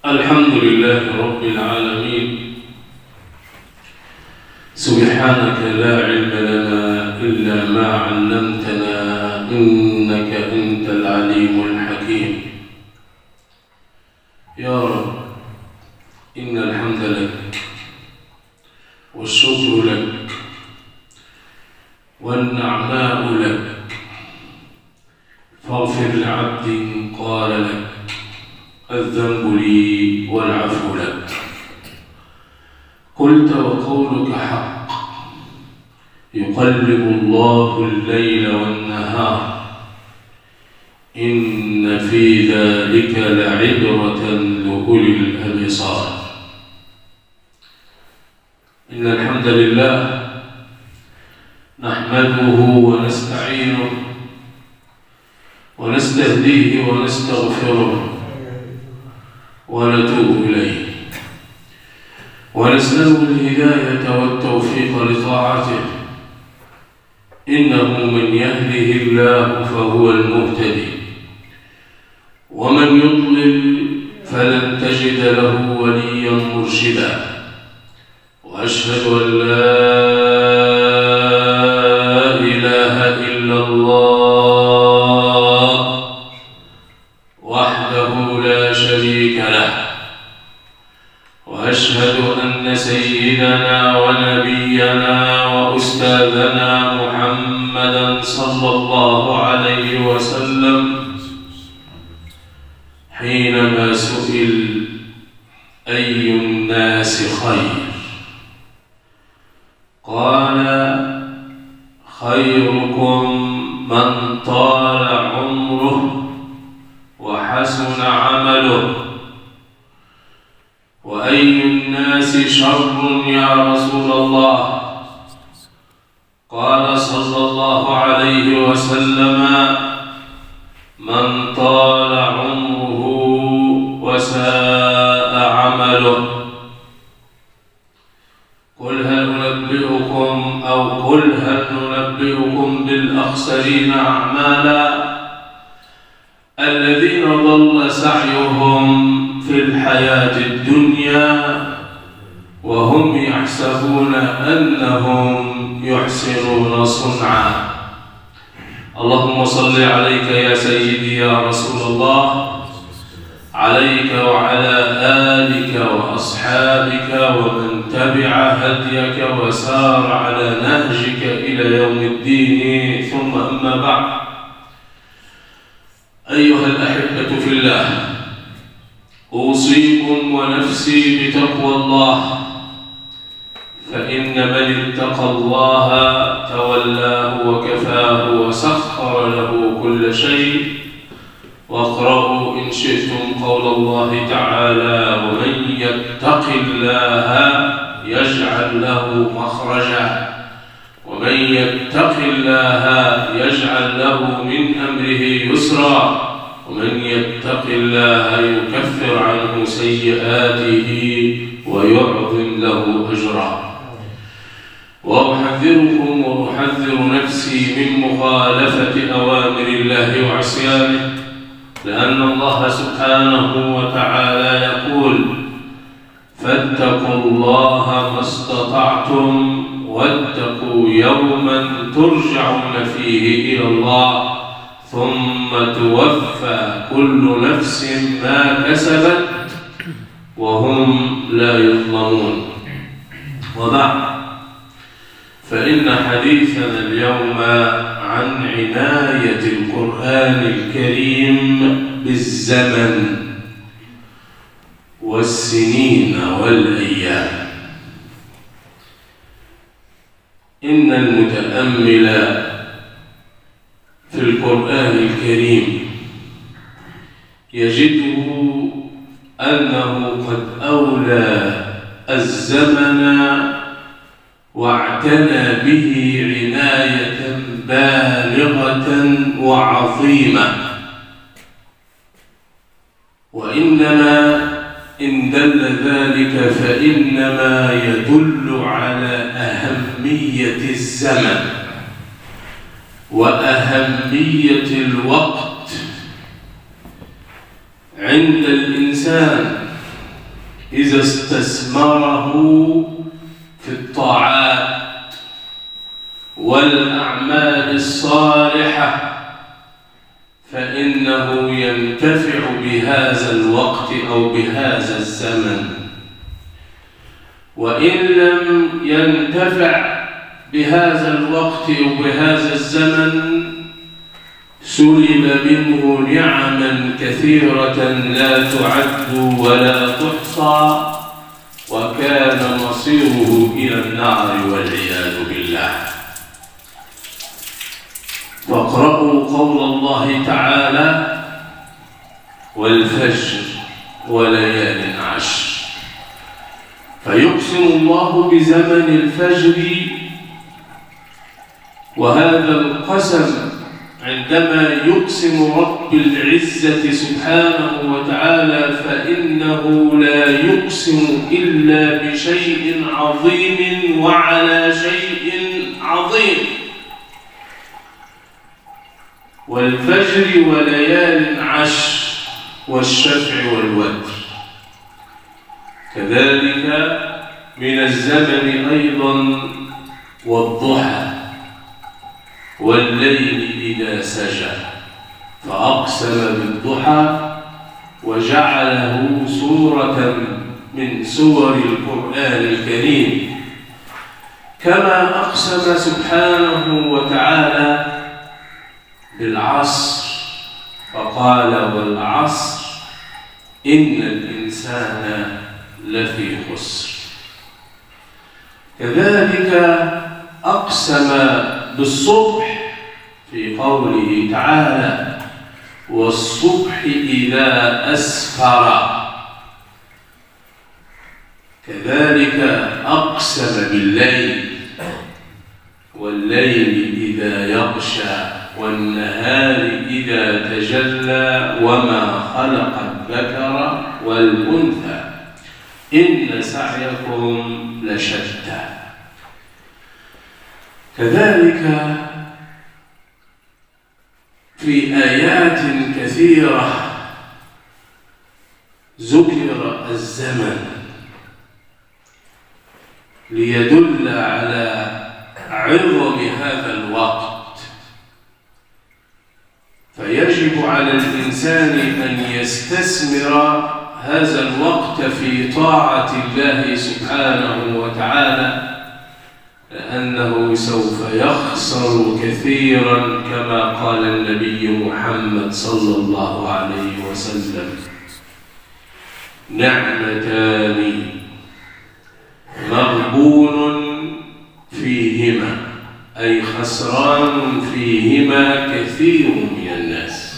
الحمد لله رب العالمين. سبحانك لا علم لنا إلا ما علمتنا إنك أنت العليم الحكيم. يا رب إن الحمد لك والشكر لك والنعماء لك، فاغفر لعبد قال لك الذنب لي والعفو لك. قلت وقولك حق، يقلب الله الليل والنهار، إن في ذلك لعبرة لأولي الأبصار. إن الحمد لله نحمده ونستعينه ونستهديه ونستغفره ونتوب إليه، ونسأله الهداية والتوفيق لطاعته، إنه من يهده الله فهو المهتدي، ومن يضلل فلن تجد له وليا مرشدا. وأشهد أن لا إله إلا الله وحده لا شريك له، وأشهد أن سيدنا ونبينا وأستاذنا محمدًا صلى الله عليه وسلم حينما سئل أي الناس خير قال خيركم من طال عمره وحسن عمله. وأي الناس شر يا رسول الله؟ قال صلى الله عليه وسلم من طال عمره وساء عمله. قل هل ننبئكم بالأخسرين أعمالا الذين ضل سعيهم في الحياة الدنيا وهم يحسبون أنهم يحسنون صنعا. اللهم صل عليك يا سيدي يا رسول الله، عليك وعلى آلك وأصحابك ومن تبع هديك وسار على نهجك إلى يوم الدين. ثم أما بعد، أيها الأحبة في الله، أوصيكم ونفسي بتقوى الله، فإن من اتقى الله تولاه وكفاه وسخر له كل شيء. واقرأوا إن شئتم قول الله تعالى ومن يتق الله يجعل له مخرجا ومن يتق الله يجعل له من أمره يسرا ومن يتق الله يكفر عنه سيئاته ويعظم له أجرا. وأحذركم وأحذر نفسي من مخالفة أوامر الله وعصيانه، لأن الله سبحانه وتعالى يقول فاتقوا الله ما استطعتم واتقوا يوما ترجعون فيه إلى الله ثم توفى كل نفس ما كسبت وهم لا يظلمون. وبعد، فإن حديثنا اليوم عن عناية القرآن الكريم بالزمن والسنين والأيام. إن المتأمل في القرآن الكريم يجده أنه قد أولى الزمن واعتنى به عناية بالغة وعظيمة. وإنما إن دل ذلك فإنما يدل على أهمية الزمن وأهمية الوقت عند الإنسان إذا استثمره في الطاعات والأعمال الصالحة فإنه ينتفع بهذا الوقت أو بهذا الزمن، وإن لم ينتفع بهذا الوقت أو بهذا الزمن سلب منه نعما كثيرة لا تعد ولا تحصى، وكان مصيره إلى النار والعياذ بالله. واقرأوا قول الله تعالى: والفجر وليال عشر. فيقسم الله بزمن الفجر، وهذا القسم عندما يقسم رب العزة سبحانه وتعالى فإنه لا يقسم إلا بشيء عظيم وعلى شيء عظيم. والفجر وليال عشر والشفع والوتر. كذلك من الزمن أيضا والضحى والليل إذا سجى، فأقسم بالضحى وجعله سورة من سور القرآن الكريم، كما أقسم سبحانه وتعالى بالعصر فقال: والعصر إن الإنسان لفي خسر. كذلك أقسم بالصبح في قوله تعالى: والصبح إذا أسفر. كذلك أقسم بالليل: والليل إذا يغشى والنهار إذا تجلى وما خلق الذكر والأنثى إن سعيكم لشتى. كذلك في آيات كثيرة ذكر الزمن ليدل على عظم هذا الوقت، فيجب على الإنسان أن يستثمر هذا الوقت في طاعة الله سبحانه وتعالى، لأنه سوف يخسر كثيرا كما قال النبي محمد صلى الله عليه وسلم: نعمتان مغبون فيهما، أي خسران فيهما كثير من الناس.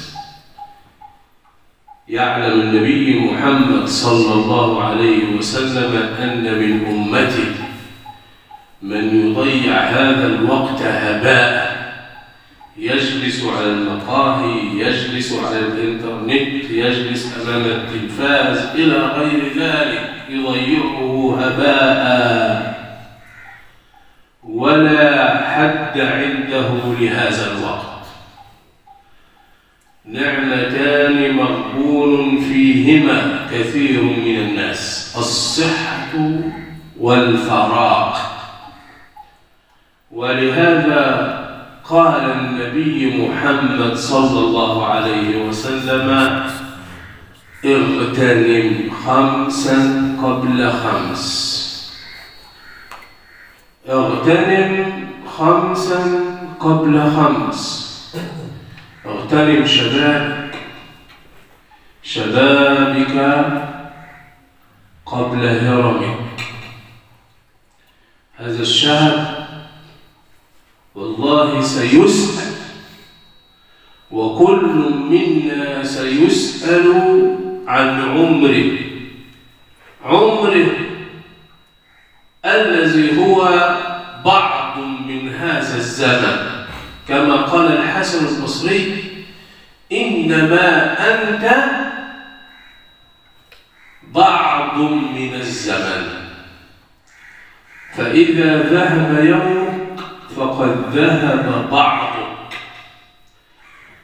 يعلم النبي محمد صلى الله عليه وسلم أن من أمته من يضيع هذا الوقت هباء، يجلس على المقاهي، يجلس على الإنترنت، يجلس أمام التلفاز إلى غير ذلك، يضيعه هباء ولا حد عنده لهذا الوقت. نعمتان مغبون فيهما كثير من الناس: الصحة والفراغ. ولهذا قال النبي محمد صلى الله عليه وسلم: اغتنم خمسا قبل خمس. اغتنم خمسا قبل خمس. اغتنم شبابك قبل هرمك. هذا الشاب والله سيسأل، وكل منا سيسأل عن عمره الذي هو بعض من هذا الزمن، كما قال الحسن البصري: إنما أنت بعض من الزمن، فإذا ذهب يومك فقد ذهب بعضك.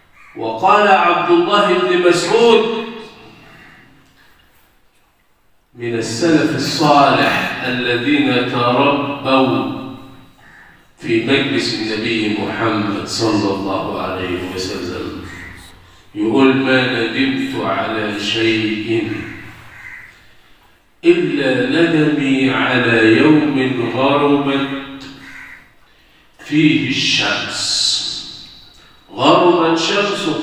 وقال عبد الله بن مسعود: من السلف الصالح الذين تربوا في مجلس النبي محمد صلى الله عليه وسلم يقول: ما ندمت على شيء إلا ندمي على يوم غربت فيه الشمس. غربت شمسه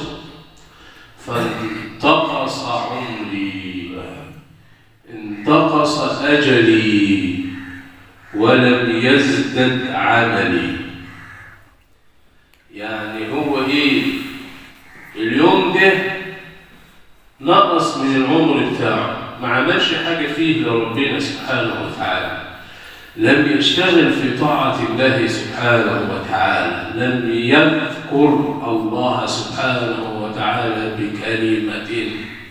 فانتقص عمري، انتقص أجلي، ولم يزدد عملي. يعني هو إيه؟ اليوم ده نقص من العمر بتاعه، ما عملش حاجة فيه لربنا سبحانه وتعالى، لم يشتغل في طاعة الله سبحانه وتعالى، لم يذكر الله سبحانه وتعالى بكلمة،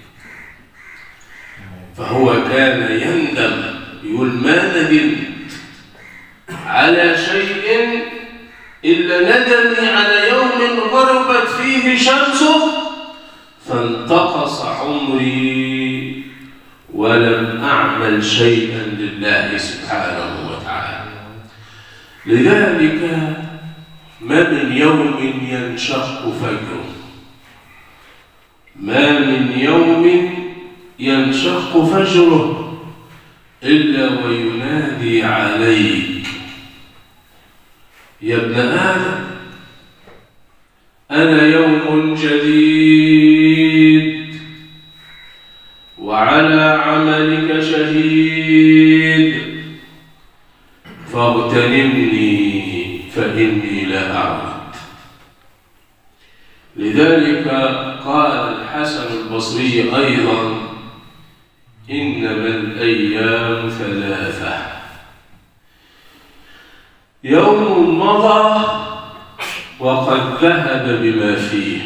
فهو كان يندم، يقول: ما ندمت على شيء إلا ندمي على يوم غربت فيه شمسه فانتقص عمري ولم أعمل شيئا لله سبحانه وتعالى. لذلك ما من يوم ينشق فجره، ما من يوم ينشق فجره إلا وينادي عليك: يا ابن آدم أنا يوم جديد وعلى عملك شهيد فاغتنمني فإني لا أعود. لذلك قال الحسن البصري أيضا: إنما الأيام ثلاثة: يوم مضى وقد ذهب بما فيه،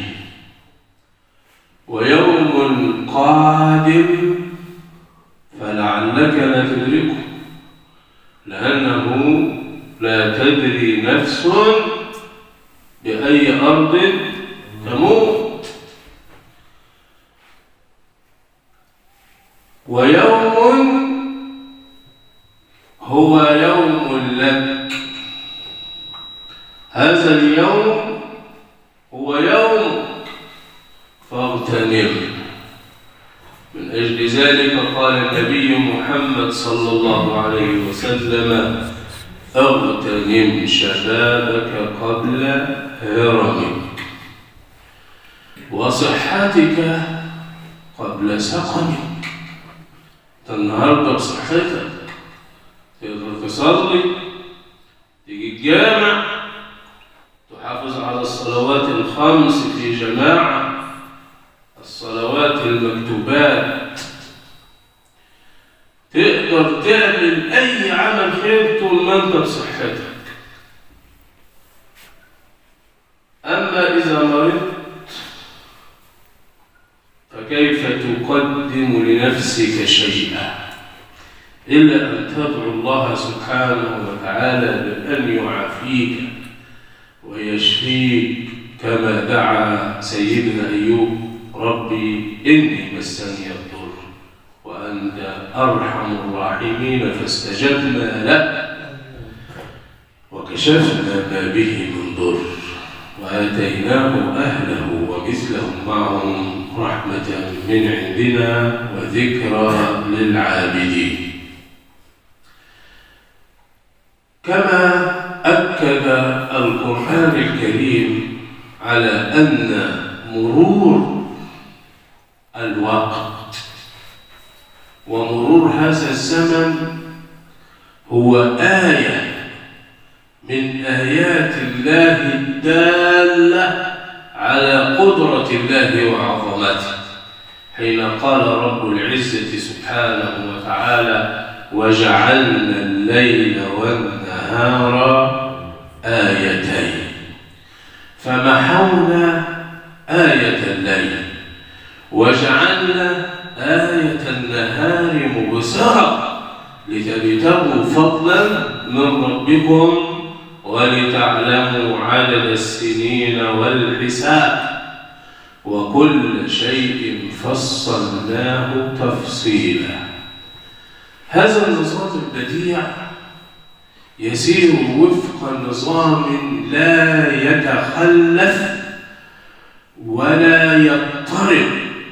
ويوم قادم فلعلك لا تدركه، لأنه لا تدري نفس بأي أرض تموت، ويوم هو يوم لك، هذا اليوم هو يوم فاغتنم. من أجل ذلك قال النبي محمد صلى الله عليه وسلم: اغتنم شبابك قبل هرمك، وصحتك قبل سقمك. النهارده بصحتك تقدر تصلي، تيجي الجامع، تحافظ على الصلوات الخمس في جماعة، الصلوات المكتوبات، تقدر تعمل أي عمل خير طول ما أنت بصحتك. أما إذا مرضت فكيف تقدم لنفسك شيئا إلا أن تدعو الله سبحانه وتعالى بأن يعافيك ويشفيك، كما دعا سيدنا أيوب: ربي إني مسني الضر وأنت أرحم الراحمين، فاستجبنا له وكشفنا ما به من ضر وآتيناه أهله ومثلهم معهم رحمة من عندنا وذكرى للعابدين. كما أكد القرآن الكريم على أن مرور الوقت ومرور هذا الزمن هو آية من آيات الله الدالة على قدرة الله وعظمته، حين قال رب العزة سبحانه وتعالى: وجعلنا الليل والنهار آيتين، فمحونا آية الليل وجعلنا آية النهار مبصرة لتبتغوا فضلا من ربكم ولتعلموا عدد السنين والحساب وكل شيء فصلناه تفصيلا. هذا النظام البديع يسير وفق نظام لا يتخلف ولا يضطرب،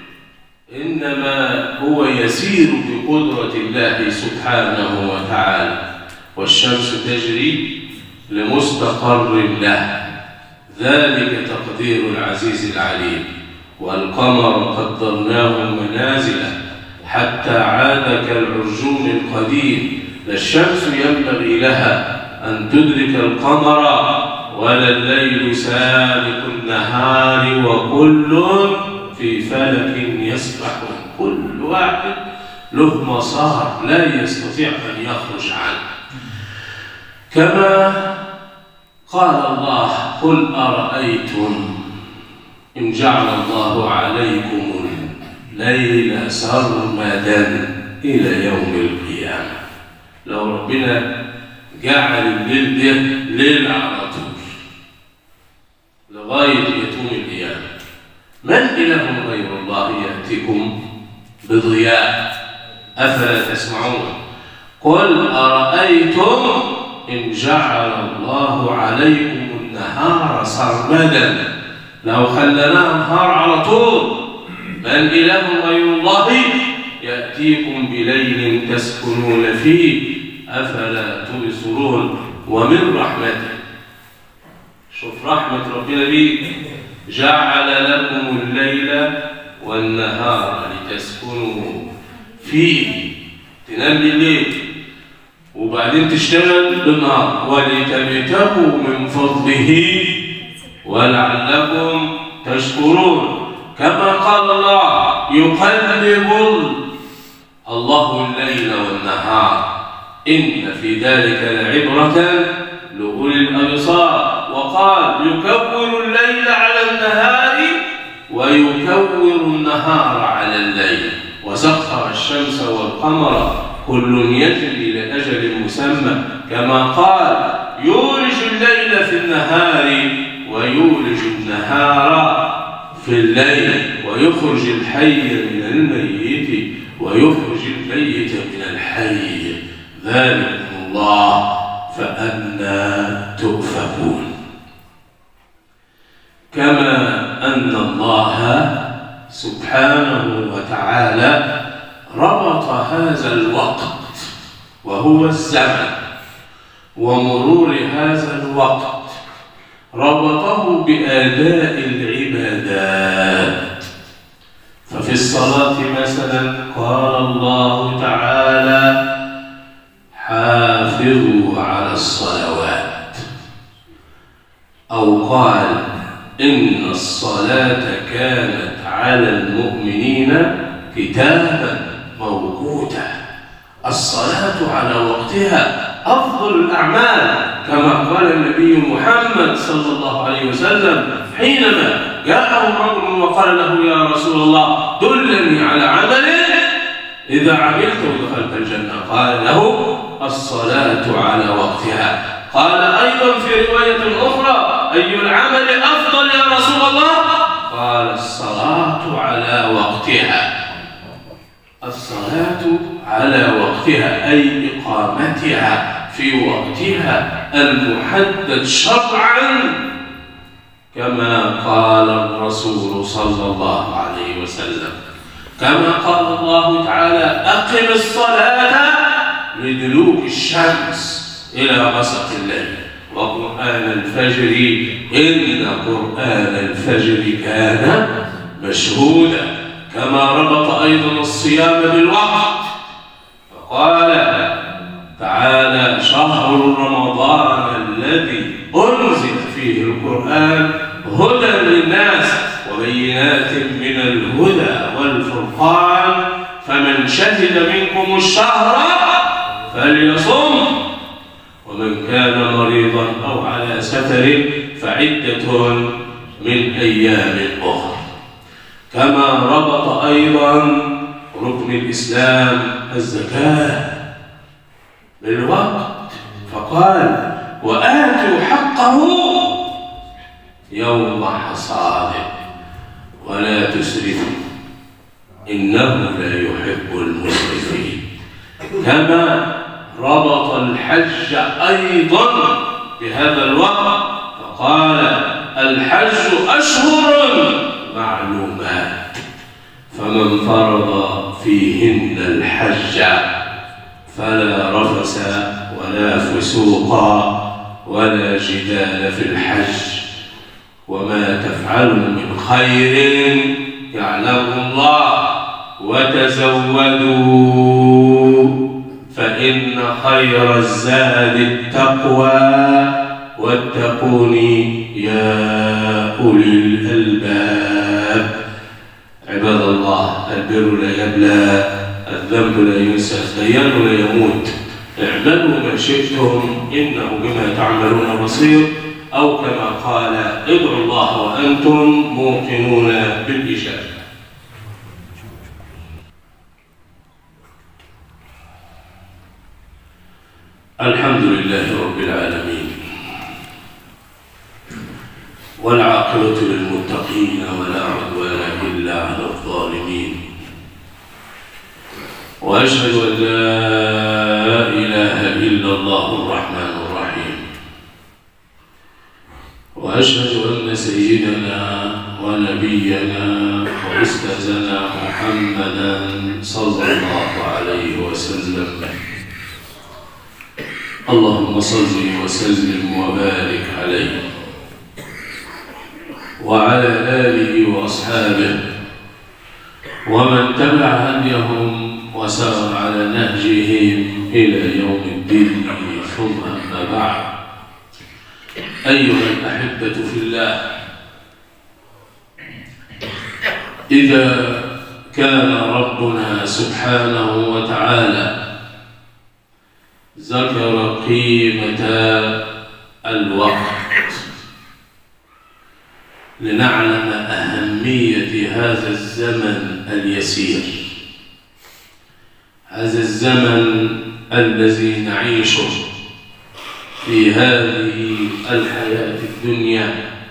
إنما هو يسير بقدرة الله سبحانه وتعالى. والشمس تجري لمستقر له، ذلك تقدير العزيز العليم. والقمر قدرناه منازل حتى عاد كالعرجون القديم. لا الشمس ينبغي لها أن تدرك القمر ولا الليل سابق النهار، وكل في فلك يسبحون. كل واحد له مسار لا يستطيع أن يخرج عنه. كما قال الله: قل أرأيتم إن جعل الله عليكم الليل سرمدا إلى يوم القيامة. لو ربنا جعل الليل ده ليل على طول لغاية يتوم القيامة، من إله غير الله يأتيكم بضياء أفلا تسمعون؟ قل أرأيتم إن جعل الله عليكم النهار سرمدا، لو خلنا نهار على طول، من إله غير الله يأتيكم بليل تسكنون فيه أفلا تبصرون. ومن رحمته، شوف رحمة ربنا بيك، جعل لكم الليل والنهار لتسكنوا فيه، تنام بالليل وبعدين تشتغل بالنهار، ولتبتغوا من فضله ولعلكم تشكرون. كما قال الله: يقلب الله الليل والنهار إن في ذلك لعبرة لأولي الأبصار. وقال: يكور الليل على النهار ويكور النهار على الليل، وسخر الشمس والقمر كل يجري لأجل مسمى. كما قال: يولج الليل في النهار ويولج النهار في الليل، ويخرج الحي من الميت ويخرج الميت من الحي، ذلكم الله فأنى تؤفكون. كما أن الله سبحانه وتعالى ربط هذا الوقت وهو الزمن ومرور هذا الوقت، ربطه بأداء العبادات. ففي الصلاة مثلا قال الله تعالى: حافظوا على الصلوات، أو قال: إن الصلاة كانت على المؤمنين كتابا موقوتا. الصلاة على وقتها أفضل الأعمال، كما قال النبي محمد صلى الله عليه وسلم حينما جاءه رجل وقال له: يا رسول الله دلني على عمل إذا عملته دخلت الجنة. قال له: الصلاة على وقتها. قال أيضا في رواية أخرى: أي العمل أفضل يا رسول الله؟ قال: الصلاة على وقتها. الصلاة على وقتها أي إقامتها في وقتها المحدد شرعا، كما قال الرسول صلى الله عليه وسلم. كما قال الله تعالى: أقم الصلاة لدلوك الشمس إلى غسق الليل وقرآن الفجر إن قرآن الفجر كان مشهودا. كما ربط أيضا الصيام بالوقت، فقال تعالى: شهر رمضان الذي أنزل فيه القرآن هدى للناس وبينات من الهدى والفرقان، فمن شهد منكم الشهر فليصم، ومن كان مريضا أو على سفر فعدة من أيام أخرى. كما ربط أيضا ركن الإسلام الزكاة بالوقت، فقال: وآتوا حقه يوم حصاده ولا تسرفوا إنه لا يحب المسرفين. كما ربط الحج أيضا بهذا الوقت فقال الحج أشهر معلومات فمن فرض فيهن الحج فلا رفث ولا فسوق ولا جدال في الحج وما تفعلوا من خير يعلمه الله وتزودوا فإن خير الزاد التقوى واتقوني يا أولي الألباب. عباد الله، البر لا يبلى، الذنب لا ينسى، الديان لا يموت. اعملوا ما شئتم إنه بما تعملون بصير، أو كما قال ادعوا الله وأنتم موقنون بالإجابة. الحمد لله رب العالمين، والعاقبة للمتقين ولا عدوان إلا على الظالمين، وأشهد أن لا إله إلا الله الرحمن الرحيم، وأشهد أن سيدنا ونبينا وأستاذنا محمدًا صلى الله عليه وسلم. اللهم صل وسلم وبارك عليه وعلى آله وأصحابه ومن تبع هديهم وسار على نهجهم إلى يوم الدين، ثم أما بعد. أيها الأحبة في الله، إذا كان ربنا سبحانه وتعالى ذكر قيمة الوقت لنعلم أهمية هذا الزمن اليسير، هذا الزمن الذي نعيشه في هذه الحياة الدنيا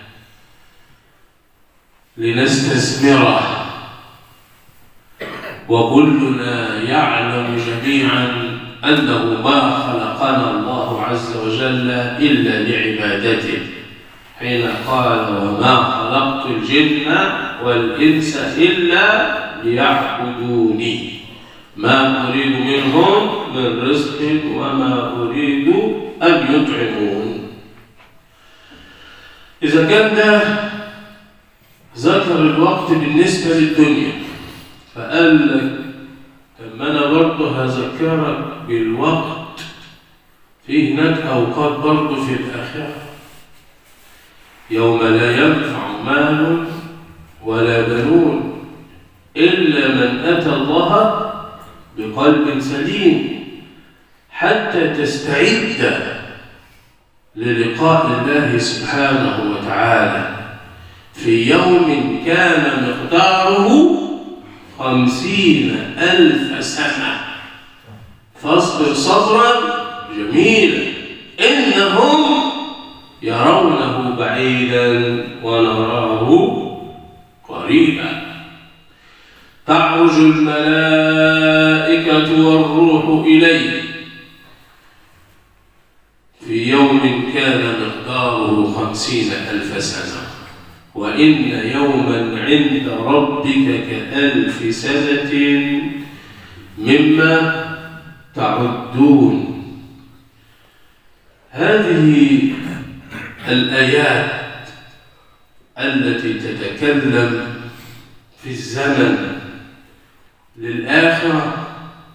لنستثمره، وكلنا يعلم جميعا أنه ما خلقنا الله عز وجل إلا لعبادته، حين قال وما خلقت الجن والإنس إلا ليعبدوني ما أريد منهم من رزق وما أريد أن يطعمون. إذا كان ده ذكر الوقت بالنسبة للدنيا، فقال لك لما أنا برضه هذكرك بالوقت في هناك أوقات برضه في الآخرة، يوم لا ينفع مال ولا بنون إلا من أتى الله بقلب سليم، حتى تستعد للقاء الله سبحانه وتعالى في يوم كان مقداره 50,000 سنة. فاصبر صبرا جميلا إنهم يرونه بعيدا ونراه قريبا. تعرج الملائكة والروح إليه في يوم كان مقداره 50,000 سنة، وإن يوما عند ربك كألف سنة مما تعدون. هذه الآيات التي تتكلم في الزمن للآخرة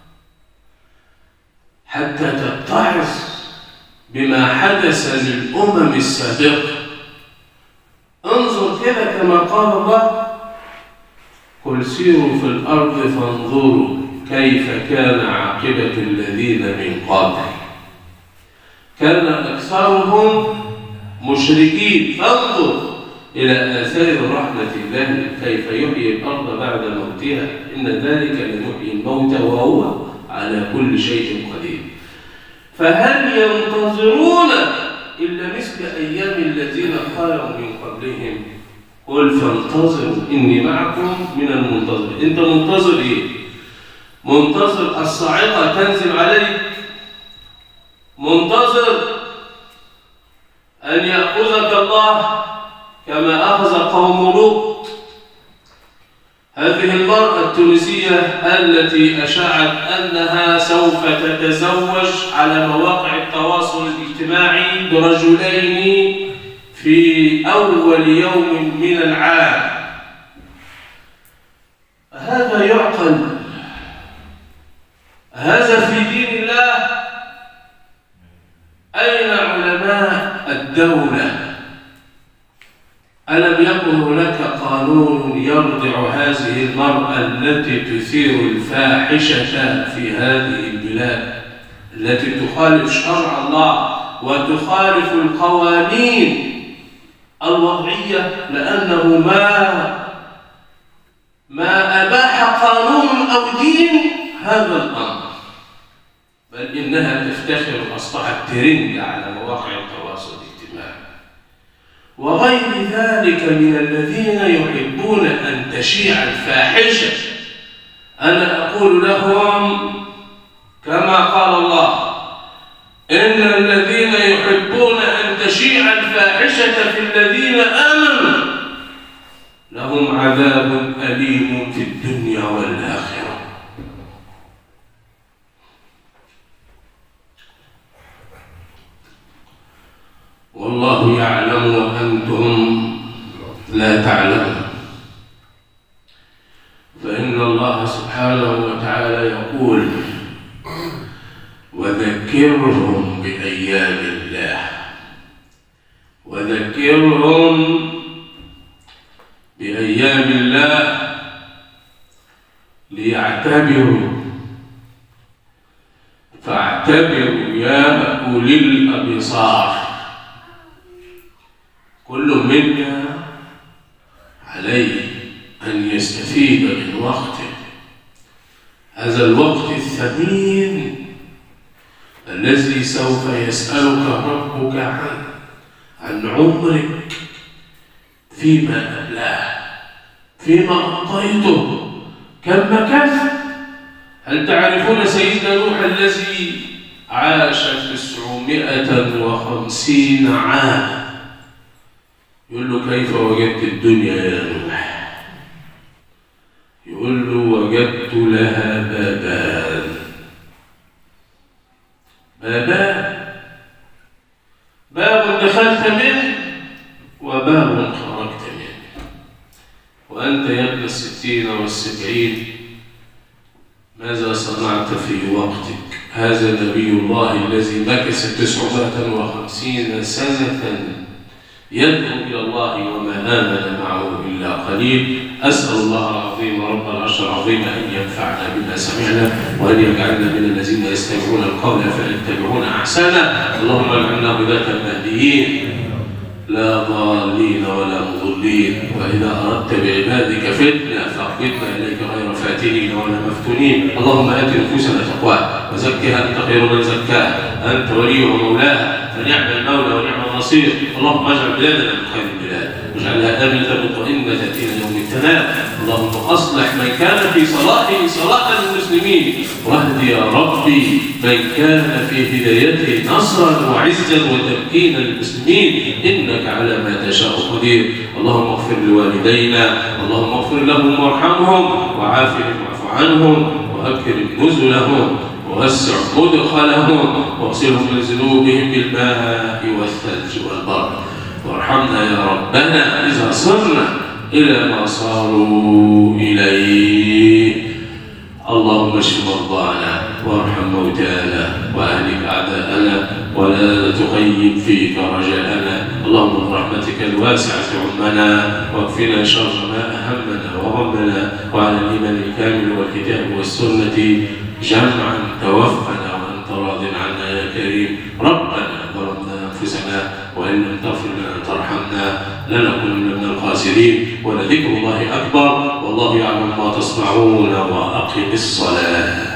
حتى تتعظ بما حدث للأمم السابقة. انظر كده كما قال الله قل سيروا في الأرض فانظروا كيف كان عاقبة الذين من قبل كان أكثرهم مشركين. فانظر إلى آثار رحمة الله كيف يحيي الأرض بعد موتها إن ذلك لمحيي الموتى وهو على كل شيء قدير. فهل ينتظرون إلا مثل أيام الذين خلوا من قبلهم قل فانتظروا إني معكم من المنتظر. أنت منتظر إيه؟ منتظر الصاعقة تنزل عليك، منتظر أن يأخذك الله كما أخذ قوم لوط. هذه المرأة التونسية التي أشاعت أنها سوف تتزوج على مواقع التواصل الاجتماعي برجلين في أول يوم من العام، هذا يعقل؟ هذا في دين الله؟ أين علماء الدولة؟ ألم يكن هناك قانون يردع هذه المرأة التي تثير الفاحشة في هذه البلاد، التي تخالف شرع الله وتخالف القوانين الوضعية؟ لأنه ما أباح قانون أو دين هذا الأمر، بل إنها تفتخر أصبحت ترند على مواقع التواصل الاجتماعي وغير ذلك من الذين يحبون أن تشيع الفاحشة. أنا أقول لهم كما قال الله: إن الذين يحبون أن تشيع الفاحشة في الذين آمنوا لهم عذاب أليم في الدنيا والآخرة. والله يعلم وأنتم لا تعلمون. فإن الله سبحانه وتعالى يقول: وذكرهم بأيام الله، وذكرهم بأيام الله ليعتبروا. فاعتبروا يا أولي الأبصار. كل منا عليه أن يستفيد من وقته، هذا الوقت الثمين الذي سوف يسألك ربك عن عمرك، فيما أبلاه، فيما أعطيته، كم مكثت. هل تعرفون سيدنا نوح الذي عاش 950 عاما؟ يقول له: كيف وجدت الدنيا يا نوح؟ يقول له: وجدت لها بابان. بابان، باب دخلت منه وباب خرجت منه. وأنت يا ابن 60 و70 ماذا صنعت في وقتك؟ هذا نبي الله الذي مكث 950 سنة يدعو إلى الله وما آمن معه إلا قليل. أسأل الله العظيم رب العرش العظيم أن ينفعنا بما سمعنا، وأن يجعلنا من الذين يستمعون القول فيتبعون أحسنه. اللهم اجعلنا هداة مهديين لا ضالين ولا مضلين. وإذا أردت بعبادك فتنة فاقبضنا إليك غير فاتنين ولا مفتونين. اللهم آت نفوسنا تقواها وزكها أنت خير من زكاها، أنت ولي ومولاها، فنعم المولى ونعم النصير. اللهم اجعل بلادنا من خير البلاد، واجعلها آمنة مطمئنة إلى يوم التنام. اللهم أصلح من كان في صلاحه صلاح المسلمين، واهد يا ربي من كان في هدايته نصرا وعزا وتمكينا للمسلمين، إنك على ما تشاء قدير. اللهم اغفر لوالدينا، اللهم اغفر لهم وارحمهم وعافهم واعف عنهم وأكرم نزلهم ووسع مدخلهم واغسلهم من ذنوبهم بالماء والثلج والبرد. وارحمنا يا ربنا إذا صرنا إلى ما صاروا إليه. اللهم اشف مرضانا وارحم موتانا وأهلك أعداءنا ولا تخيب فيك رجاءنا. اللهم برحمتك الواسعة عمنا واكفنا شر ما أهمنا وغمنا، وعلى الإيمان الكامل والكتاب والسنة جمعا توفنا وأنت راض عنا يا كريم. ربنا ظلمنا أنفسنا وإن لم تغفر لنا ترحمنا لنكونن من الخاسرين. ولذكر الله أكبر والله يعلم ما تصنعون. وأقم الصلاة.